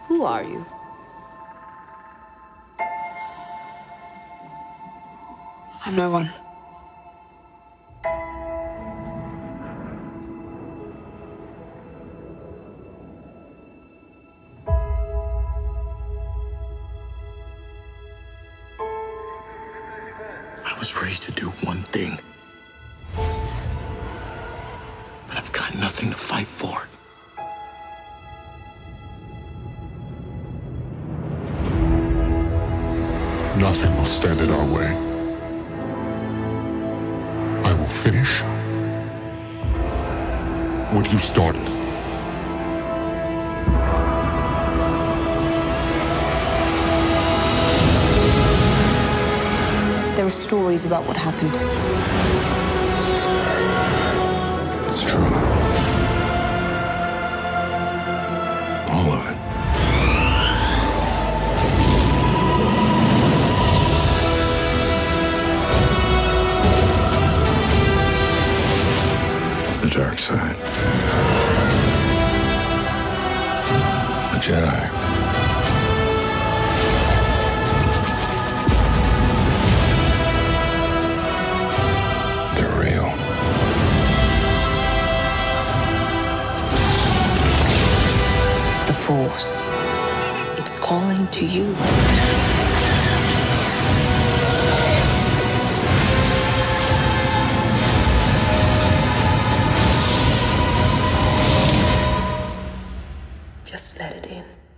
Who are you? I'm no one. I was raised to do one thing. But I've got nothing to fight for. Nothing will stand in our way. I will finish what you started. There are stories about what happened. It's true. All of it. The dark side. A Jedi. They're real. The Force. It's calling to you. Just let it in.